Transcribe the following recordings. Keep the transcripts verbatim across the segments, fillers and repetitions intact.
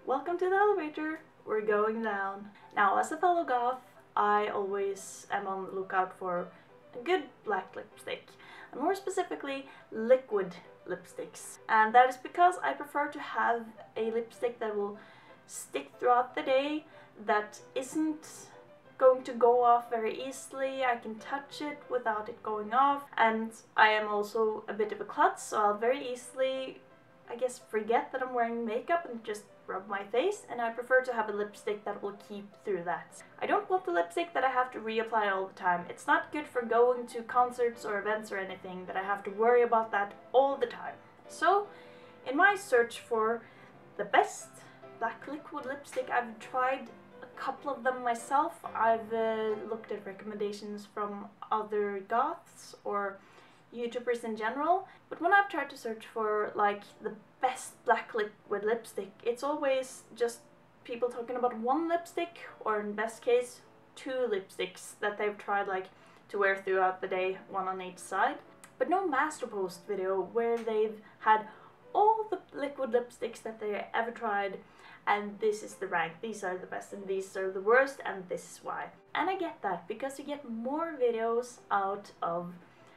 Welcome to the elevator. We're going down. Now, as a fellow goth, I always am on the lookout for a good black lipstick, and more specifically, liquid lipsticks. And that is because I prefer to have a lipstick that will stick throughout the day, that isn't going to go off very easily. I can touch it without it going off, and I am also a bit of a klutz, so I'll very easily, I guess, forget that I'm wearing makeup and just rub my face, and I prefer to have a lipstick that will keep through that. I don't want the lipstick that I have to reapply all the time. It's not good for going to concerts or events or anything that I have to worry about that all the time. So, in my search for the best black liquid lipstick, I've tried a couple of them myself. I've uh, looked at recommendations from other goths or YouTubers in general, but when I've tried to search for like the best black liquid lipstick, it's always just people talking about one lipstick, or in best case two lipsticks that they've tried like to wear throughout the day, one on each side, but no master post video where they've had all the liquid lipsticks that they ever tried, and this is the rank, these are the best and these are the worst and this is why. And I get that, because you get more videos out of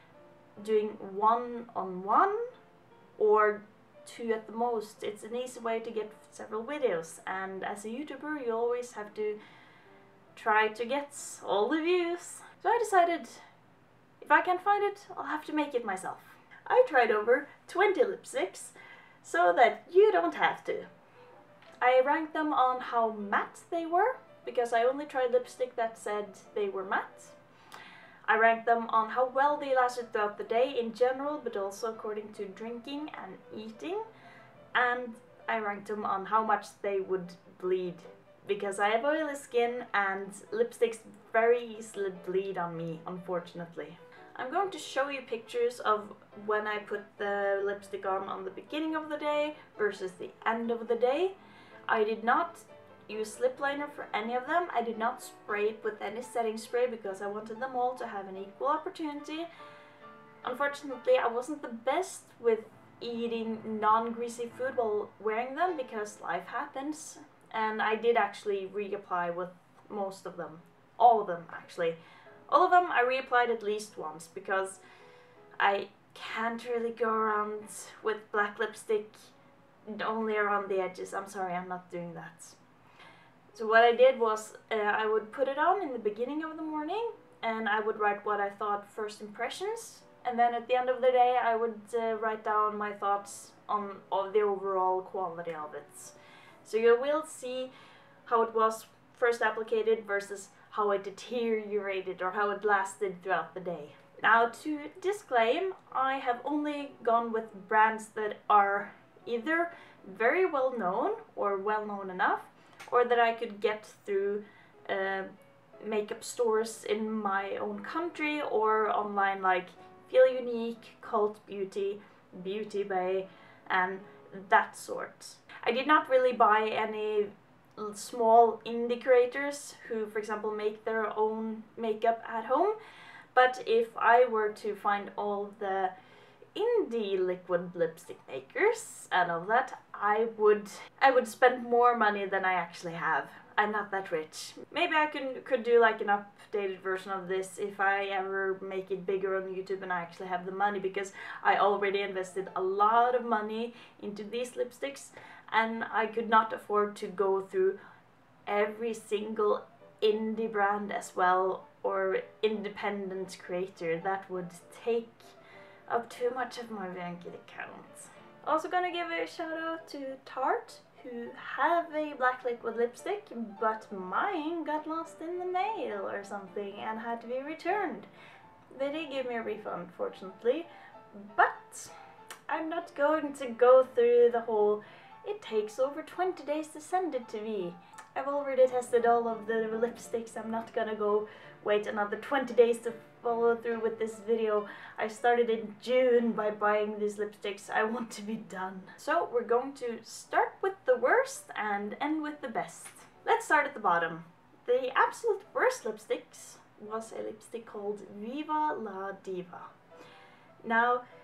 doing one on one or two at the most. It's an easy way to get several videos, and as a YouTuber you always have to try to get all the views. So I decided if I can't find it, I'll have to make it myself. I tried over twenty lipsticks so that you don't have to. I ranked them on how matte they were, because I only tried lipstick that said they were matte. I ranked them on how well they lasted throughout the day in general, but also according to drinking and eating. And I ranked them on how much they would bleed, because I have oily skin and lipsticks very easily bleed on me, unfortunately. I'm going to show you pictures of when I put the lipstick on on the beginning of the day versus the end of the day. I did not use lip liner for any of them. I did not spray it with any setting spray because I wanted them all to have an equal opportunity. Unfortunately, I wasn't the best with eating non-greasy food while wearing them because life happens, and I did actually reapply with most of them. All of them, actually. All of them I reapplied at least once, because I can't really go around with black lipstick only around the edges. I'm sorry, I'm not doing that. So what I did was uh, I would put it on in the beginning of the morning, and I would write what I thought first impressions, and then at the end of the day I would uh, write down my thoughts on of the overall quality of it. So you will see how it was first applicated versus how it deteriorated or how it lasted throughout the day. Now, to disclaim, I have only gone with brands that are either very well known or well known enough, or that I could get through uh, makeup stores in my own country or online, like Feel Unique, Cult Beauty, Beauty Bay, and that sort. I did not really buy any small indie creators who, for example, make their own makeup at home, but if I were to find all the indie liquid lipstick makers and all that, I would I would spend more money than I actually have. I'm not that rich. Maybe I could could do like an updated version of this if I ever make it bigger on YouTube and I actually have the money, because I already invested a lot of money into these lipsticks, and I could not afford to go through every single indie brand as well, or independent creator. That would take up too much of my bank account. Also gonna give a shout out to Tarte, who have a black liquid lipstick, but mine got lost in the mail or something and had to be returned. They did give me a refund, fortunately, but I'm not going to go through the whole "it takes over twenty days to send it to me." I've already tested all of the lipsticks. I'm not gonna go wait another twenty days to follow through with this video. I started in June by buying these lipsticks. I want to be done. So we're going to start with the worst and end with the best. Let's start at the bottom. The absolute worst lipsticks was a lipstick called Viva la Diva. Now,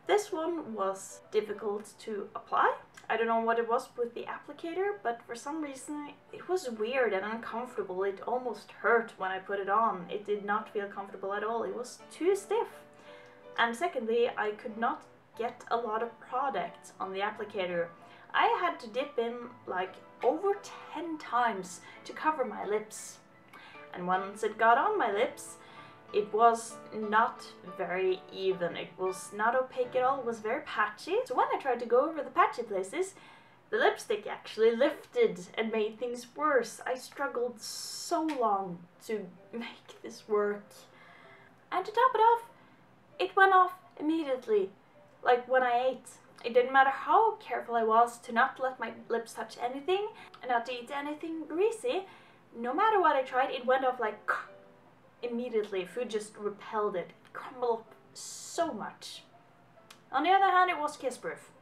This one was difficult to apply. I don't know what it was with the applicator, but for some reason it was weird and uncomfortable. It almost hurt when I put it on. It did not feel comfortable at all. It was too stiff. And secondly, I could not get a lot of product on the applicator. I had to dip in like over ten times to cover my lips. And once it got on my lips, it was not very even. It was not opaque at all. It was very patchy. So when I tried to go over the patchy places, the lipstick actually lifted and made things worse. I struggled so long to make this work. And to top it off, it went off immediately, like when I ate. It didn't matter how careful I was to not let my lips touch anything and not to eat anything greasy. No matter what I tried, it went off like immediately. Food just repelled it. It crumbled up so much. On the other hand, it was kiss-proof.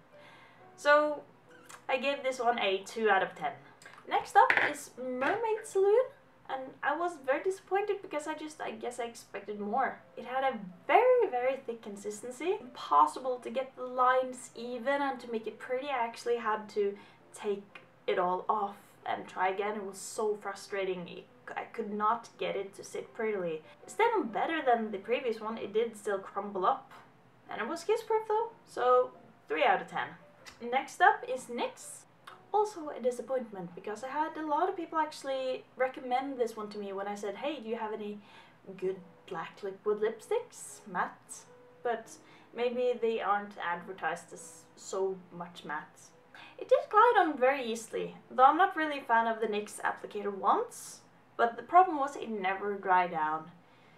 So I gave this one a two out of ten. Next up is Mermaid Salon. And I was very disappointed because I just, I guess I expected more. It had a very, very thick consistency. Impossible to get the lines even and to make it pretty. I actually had to take it all off and try again. It was so frustrating. I could not get it to sit prettily. It's still better than the previous one. It did still crumble up. And it was kiss-proof though, so three out of ten. Next up is NYX. Also a disappointment, because I had a lot of people actually recommend this one to me when I said, hey, do you have any good black liquid lipsticks? Matte? But maybe they aren't advertised as so much matte. It did glide on very easily, though I'm not really a fan of the NYX applicator once, but the problem was it never dried down.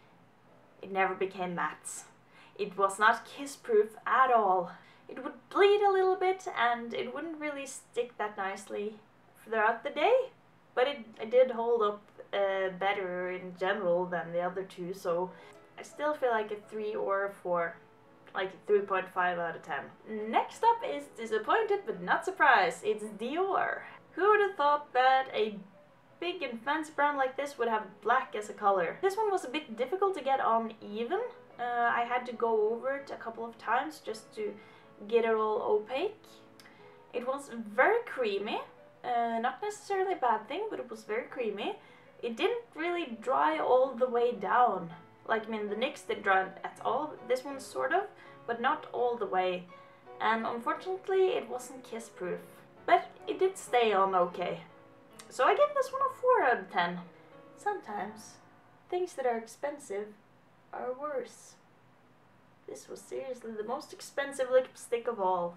It never became matte. It was not kiss-proof at all. It would bleed a little bit and it wouldn't really stick that nicely throughout the day, but it, it did hold up uh, better in general than the other two, so I still feel like a three or a four, like a three point five out of ten. Next up is disappointed but not surprised. It's Dior. Who would have thought that a big and fancy brand like this would have black as a color? This one was a bit difficult to get on even. Uh, I had to go over it a couple of times just to get it all opaque. It was very creamy, uh, not necessarily a bad thing, but it was very creamy. It didn't really dry all the way down. Like, I mean, the NYX didn't dry at all. This one sort of, but not all the way. And unfortunately, it wasn't kiss-proof. But it did stay on okay. So I give this one a four out of ten. Sometimes, things that are expensive are worse. This was seriously the most expensive lipstick of all.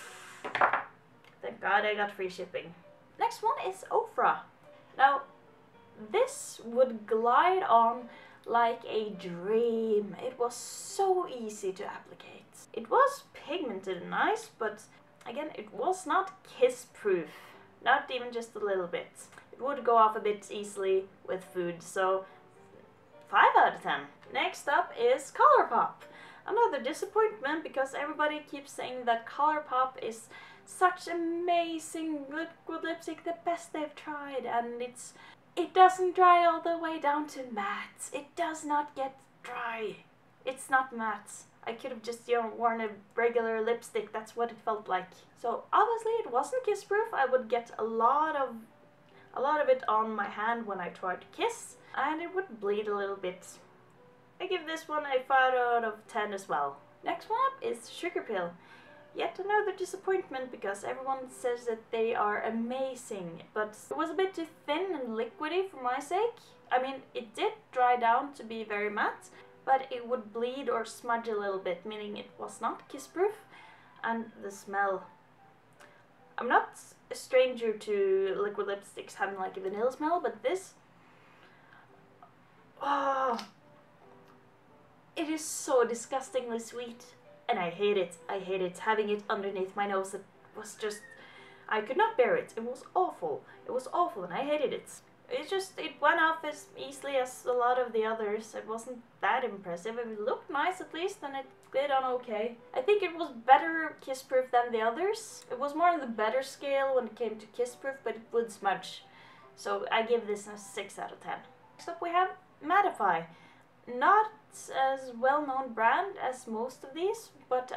Thank God I got free shipping. Next one is O F R A. Now, this would glide on like a dream. It was so easy to applicate. It was pigmented and nice, but again, it was not kiss-proof. Not even just a little bit. It would go off a bit easily with food, so five out of ten. Next up is Colourpop. Another disappointment, because everybody keeps saying that Colourpop is such amazing liquid lipstick, the best they've tried, and it's it doesn't dry all the way down to matte. It does not get dry. It's not matte. I could have just, you know, worn a regular lipstick. That's what it felt like. So obviously it wasn't kiss-proof. I would get a lot of a lot of it on my hand when I tried to kiss, and it would bleed a little bit. I give this one a five out of ten as well. Next one up is Sugarpill. Yet another disappointment, because everyone says that they are amazing, but it was a bit too thin and liquidy for my sake. I mean, it did dry down to be very matte, but it would bleed or smudge a little bit, meaning it was not kiss-proof. And the smell. I'm not a stranger to liquid lipsticks having like a vanilla smell, but this... Oh... It is so disgustingly sweet, and I hate it. I hate it. Having it underneath my nose, it was just... I could not bear it. It was awful. It was awful, and I hated it. It just, it went off as easily as a lot of the others. It wasn't that impressive. It looked nice at least, and it did on okay. I think it was better kiss-proof than the others. It was more on the better scale when it came to kiss-proof, but it would smudge. So I give this a six out of ten. Next up we have Mattify. Not as well-known brand as most of these, but I,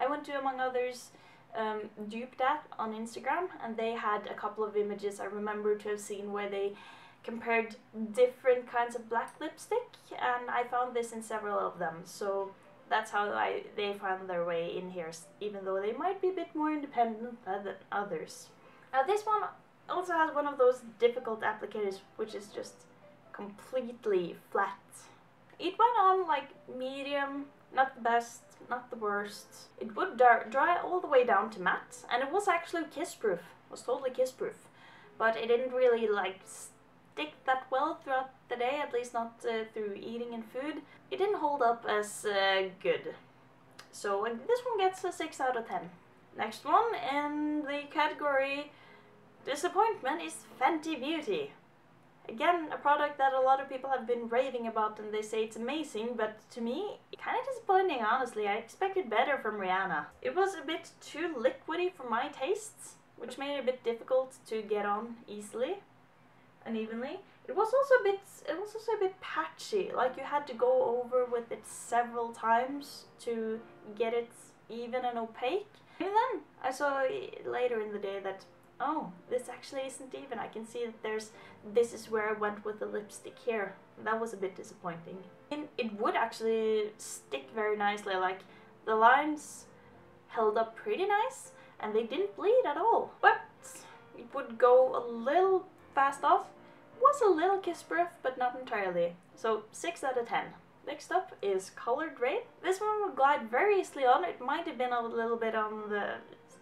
I went to, among others, um, Dupe That on Instagram, and they had a couple of images I remember to have seen where they compared different kinds of black lipstick, and I found this in several of them, so that's how I they found their way in here, even though they might be a bit more independent than others. Now this one also has one of those difficult applicators, which is just completely flat. It went on like medium, not the best, not the worst. It would dry all the way down to matte, and it was actually kiss-proof. It was totally kiss-proof, but it didn't really like stick that well throughout the day, at least not uh, through eating and food. It didn't hold up as uh, good. So uh, this one gets a six out of ten. Next one in the category disappointment is Fenty Beauty. Again, a product that a lot of people have been raving about and they say it's amazing, but to me, kind of disappointing, honestly. I expected better from Rihanna. It was a bit too liquidy for my tastes, which made it a bit difficult to get on easily and evenly. It was also a bit, it was also a bit patchy, like you had to go over with it several times to get it even and opaque. And then I saw later in the day that, oh, this actually isn't even. I can see that there's, this is where I went with the lipstick here. That was a bit disappointing. And it would actually stick very nicely, like the lines held up pretty nice and they didn't bleed at all. But it would go a little fast off. It was a little kiss-proof, but not entirely. So six out of ten. Next up is Colored Rain. This one would glide very easily on. It might have been a little bit on the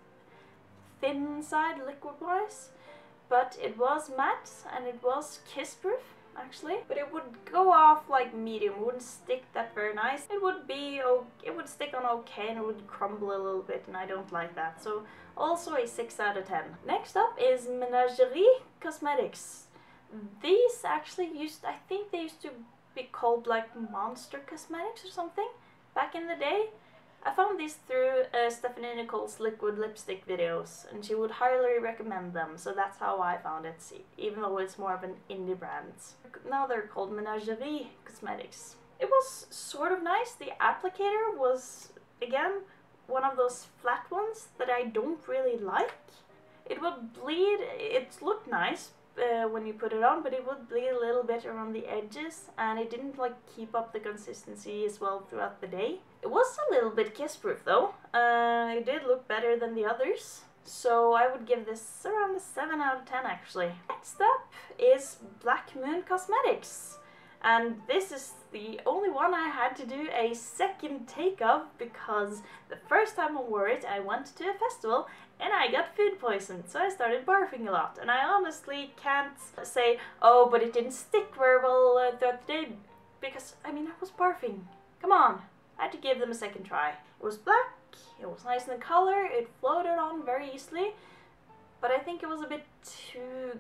thin side liquid-wise, but it was matte and it was kiss-proof actually. But it would go off like medium. It wouldn't stick that very nice. It would be oh, it would stick on okay and it would crumble a little bit, and I don't like that. So also a six out of ten. Next up is Menagerie Cosmetics. These actually used, I think they used to be called like Monster Cosmetics or something back in the day. I found these through uh, Stephanie Nicole's liquid lipstick videos, and she would highly recommend them, so that's how I found it, even though it's more of an indie brand. Now they're called Menagerie Cosmetics. It was sort of nice. The applicator was, again, one of those flat ones that I don't really like. It would bleed, it looked nice uh, when you put it on, but it would bleed a little bit around the edges, and it didn't like keep up the consistency as well throughout the day. It was a little bit kiss-proof though. Uh, it did look better than the others, so I would give this around a seven out of ten actually. Next up is Black Moon Cosmetics, and this is the only one I had to do a second take of, because the first time I wore it I went to a festival and I got food poisoned, so I started barfing a lot, and I honestly can't say, oh, but it didn't stick very well uh, throughout the day, because I mean I was barfing. Come on. I had to give them a second try. It was black, it was nice in the color, it floated on very easily, but I think it was a bit too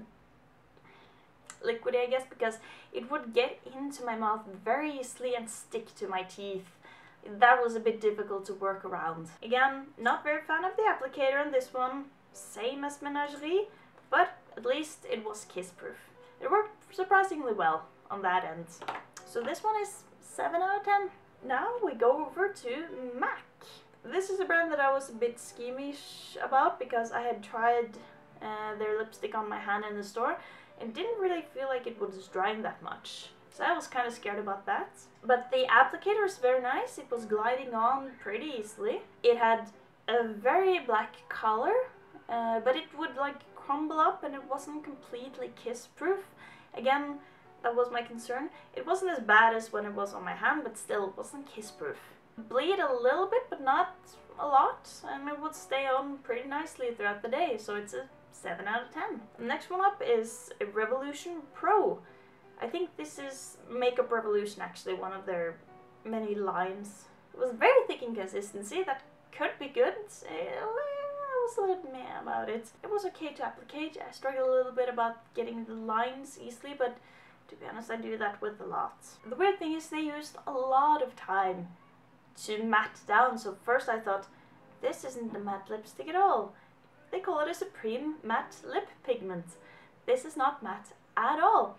liquidy, I guess, because it would get into my mouth very easily and stick to my teeth. That was a bit difficult to work around. Again, not very fan of the applicator on this one, same as Menagerie, but at least it was kiss-proof. It worked surprisingly well on that end. So this one is seven out of ten. Now we go over to MAC. This is a brand that I was a bit squeamish about because I had tried uh, their lipstick on my hand in the store and didn't really feel like it was drying that much. So I was kind of scared about that. But the applicator was very nice. It was gliding on pretty easily. It had a very black color, uh, but it would like crumble up and it wasn't completely kiss-proof. Again, that was my concern. It wasn't as bad as when it was on my hand, but still it wasn't kiss-proof. Bleed a little bit, but not a lot, and it would stay on pretty nicely throughout the day, so it's a seven out of ten. The next one up is Revolution Pro. I think this is Makeup Revolution, actually, one of their many lines. It was very thick in consistency. That could be good. I was a little meh about it. It was okay to applicate. I struggled a little bit about getting the lines easily, but to be honest, I do that with a lot. The weird thing is they used a lot of time to matte down, so first I thought, this isn't a matte lipstick at all. They call it a Supreme Matte Lip Pigment. This is not matte at all.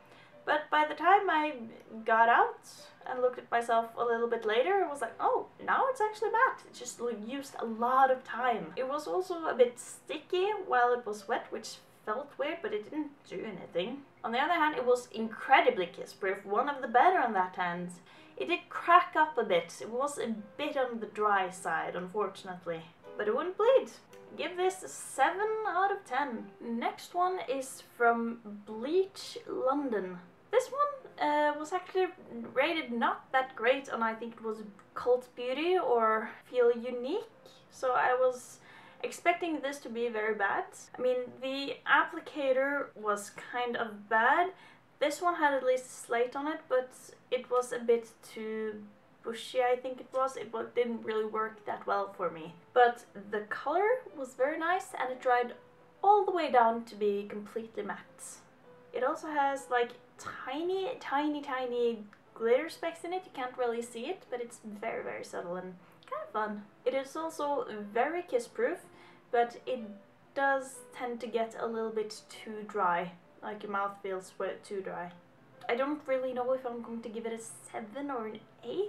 But by the time I got out and looked at myself a little bit later, it was like, oh, now it's actually matte. It just used a lot of time. It was also a bit sticky while it was wet, which felt weird, but it didn't do anything. On the other hand, it was incredibly kiss-proof, one of the better on that hand. It did crack up a bit. It was a bit on the dry side, unfortunately, but it wouldn't bleed. Give this a seven out of ten. Next one is from Bleach London. This one uh, was actually rated not that great on, I think it was Cult Beauty or Feel Unique, so I was expecting this to be very bad. I mean, the applicator was kind of bad. This one had at least a slate on it, but it was a bit too bushy, I think it was. It didn't really work that well for me. But the color was very nice and it dried all the way down to be completely matte. It also has like tiny, tiny, tiny glitter specks in it. You can't really see it, but it's very, very subtle and kind of fun. It is also very kiss-proof, but it does tend to get a little bit too dry. Like your mouth feels too dry. I don't really know if I'm going to give it a seven or an eight.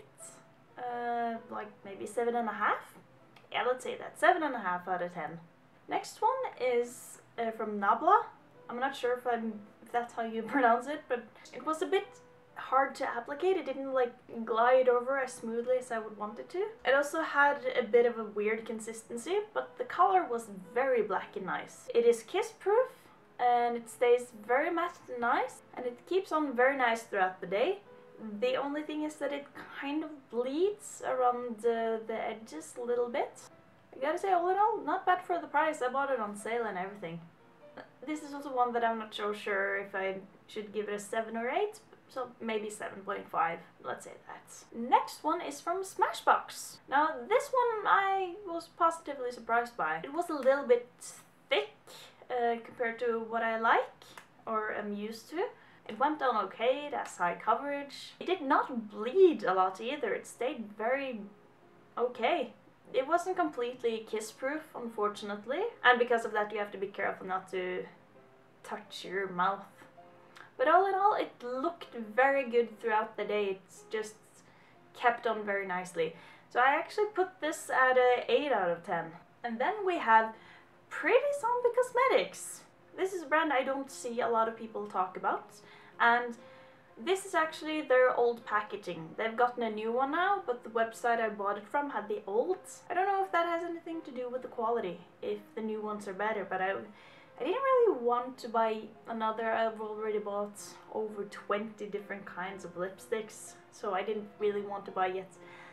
Uh, like maybe seven and a half. Yeah, let's say that. Seven and a half out of ten. Next one is uh, from Nabla. I'm not sure if I'm if that's how you pronounce it, but it was a bit hard to applicate. It didn't like glide over as smoothly as I would want it to. It also had a bit of a weird consistency, but the color was very black and nice. It is kiss-proof and it stays very matte and nice, and it keeps on very nice throughout the day. The only thing is that it kind of bleeds around the, the edges a little bit. I gotta say, all in all, not bad for the price. I bought it on sale and everything. This is also one that I'm not so sure if I should give it a seven or eight, so maybe seven point five, let's say that. Next one is from Smashbox. Now this one I was positively surprised by. It was a little bit thick uh, compared to what I like or am used to. It went down okay, it has high coverage. It did not bleed a lot either, it stayed very okay. It wasn't completely kiss-proof, unfortunately, and because of that you have to be careful not to touch your mouth. But all in all, it looked very good throughout the day. It's just kept on very nicely. So I actually put this at a eight out of ten. And then we have Pretty Zombie Cosmetics. This is a brand I don't see a lot of people talk about, and this is actually their old packaging. They've gotten a new one now, but the website I bought it from had the old. I don't know if that has anything to do with the quality, if the new ones are better, but I, I didn't really want to buy another. I've already bought over twenty different kinds of lipsticks, so I didn't really want to buy yet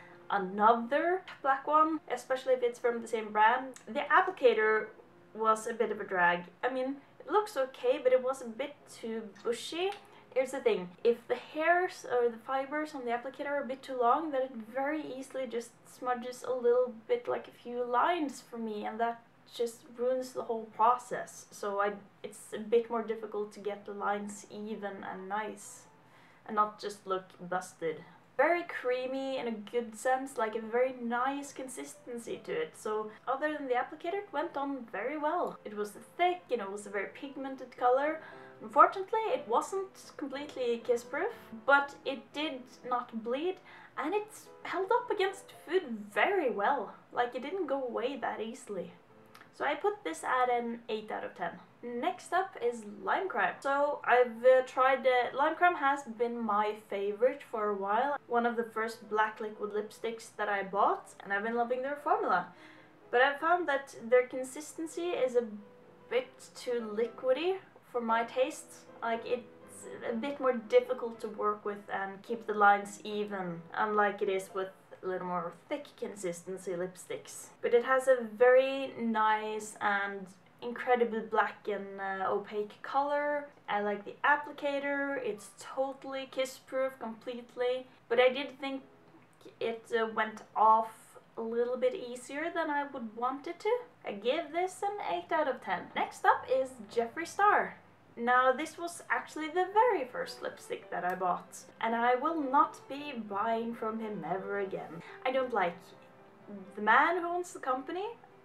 another black one, especially if it's from the same brand. The applicator was a bit of a drag. I mean, it looks okay, but it was a bit too bushy. Here's the thing, if the hairs or the fibers on the applicator are a bit too long, then it very easily just smudges a little bit, like a few lines for me, and that just ruins the whole process. So I, it's a bit more difficult to get the lines even and nice, and not just look busted. Very creamy in a good sense, like a very nice consistency to it. So other than the applicator, it went on very well. It was thick, you know, it was a very pigmented color. Unfortunately, it wasn't completely kiss-proof, but it did not bleed, and it held up against food very well. Like, it didn't go away that easily. So I put this at an eight out of ten. Next up is Lime Crime. So I've uh, tried, uh, Lime Crime has been my favorite for a while. One of the first black liquid lipsticks that I bought, and I've been loving their formula. But I found that their consistency is a bit too liquidy for my taste. Like, it's a bit more difficult to work with and keep the lines even, unlike it is with a little more thick consistency lipsticks. But it has a very nice and incredibly black and uh, opaque color. I like the applicator, it's totally kiss-proof completely, but I did think it uh, went off a little bit easier than I would want it to. I give this an eight out of ten. Next up is Jeffree Star. Now this was actually the very first lipstick that I bought, and I will not be buying from him ever again. I don't like the man who owns the company.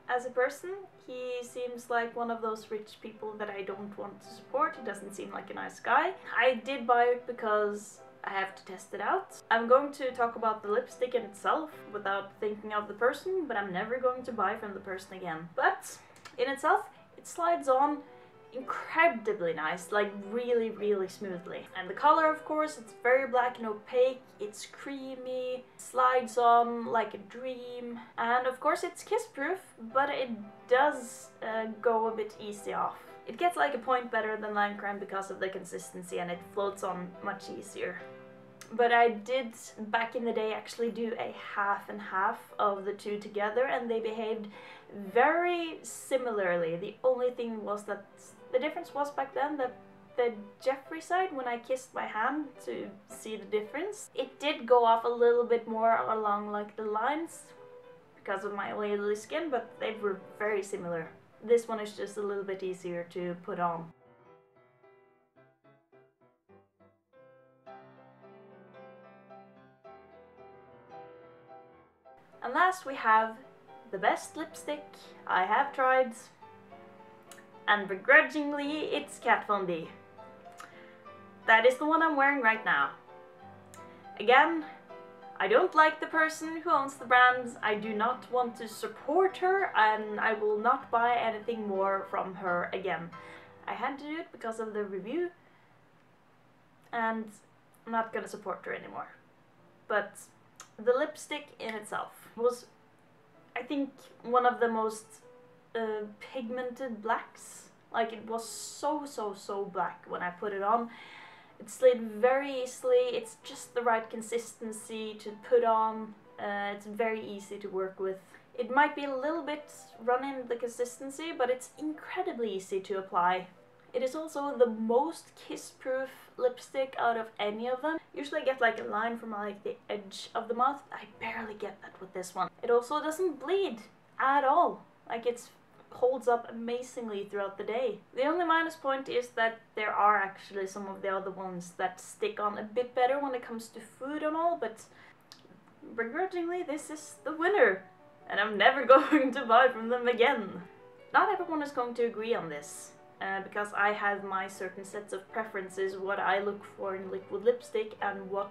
as a person, he seems like one of those rich people that I don't want to support. He doesn't seem like a nice guy. I did buy it because I have to test it out. I'm going to talk about the lipstick in itself without thinking of the person, but I'm never going to buy from the person again. But in itself, it slides on incredibly nice, like really, really smoothly. And the color, of course, it's very black and opaque, it's creamy, slides on like a dream. And of course it's kiss proof, but it does uh, go a bit easy off. It gets like a point better than lime crime because of the consistency, and it floats on much easier. But I did back in the day actually do a half and half of the two together, and they behaved very similarly. The only thing was that the difference was back then that the Jeffree side, when I kissed my hand to see the difference, it did go off a little bit more along like the lines because of my oily skin, but they were very similar. This one is just a little bit easier to put on. And last we have the best lipstick I have tried, and begrudgingly it's Kat Von D. That is the one I'm wearing right now. Again, I don't like the person who owns the brand, I do not want to support her, and I will not buy anything more from her again. I had to do it because of the review, and I'm not gonna support her anymore. But the lipstick in itself was, I think, one of the most uh, pigmented blacks. Like, it was so, so, so black when I put it on. It slid very easily, it's just the right consistency to put on, uh, it's very easy to work with. It might be a little bit running the consistency, but it's incredibly easy to apply. It is also the most kiss-proof lipstick out of any of them. Usually I get like a line from like the edge of the mouth. I barely get that with this one. It also doesn't bleed at all. Like, it holds up amazingly throughout the day. The only minus point is that there are actually some of the other ones that stick on a bit better when it comes to food and all, but begrudgingly this is the winner. And I'm never going to buy from them again. Not everyone is going to agree on this. Uh, because I have my certain sets of preferences, what I look for in liquid lipstick and what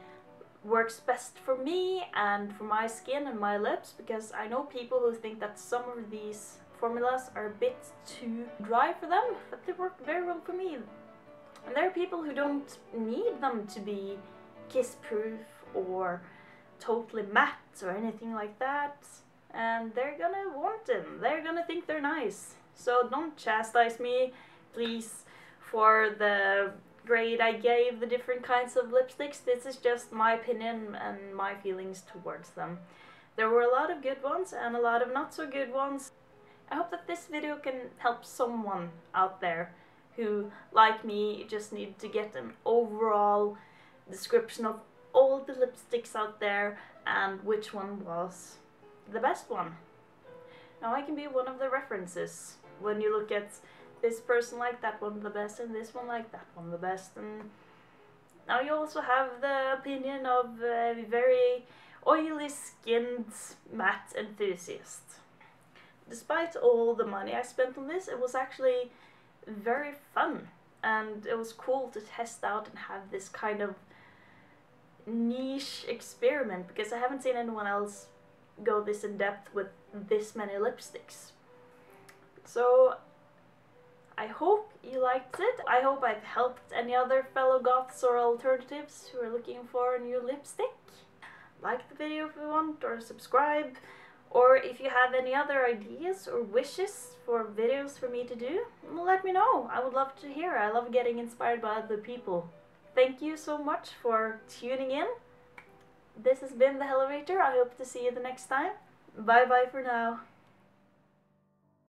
works best for me and for my skin and my lips, because I know people who think that some of these formulas are a bit too dry for them, but they work very well for me. And there are people who don't need them to be kiss proof or totally matte or anything like that, and they're gonna want them, they're gonna think they're nice. So don't chastise me, please, for the grade I gave the different kinds of lipsticks. This is just my opinion and my feelings towards them. There were a lot of good ones and a lot of not so good ones. I hope that this video can help someone out there who, like me, just need to get an overall description of all the lipsticks out there and which one was the best one. Now I can be one of the references. When you look at this person like that one the best and this one like that one the best, and now you also have the opinion of a very oily skinned matte enthusiast. Despite all the money I spent on this, it was actually very fun, and it was cool to test out and have this kind of niche experiment, because I haven't seen anyone else go this in depth with this many lipsticks. So I hope you liked it. I hope I've helped any other fellow goths or alternatives who are looking for a new lipstick. Like the video if you want, or subscribe, or if you have any other ideas or wishes for videos for me to do, let me know. I would love to hear. I love getting inspired by other people. Thank you so much for tuning in. This has been the Elevator. I hope to see you the next time. Bye bye for now.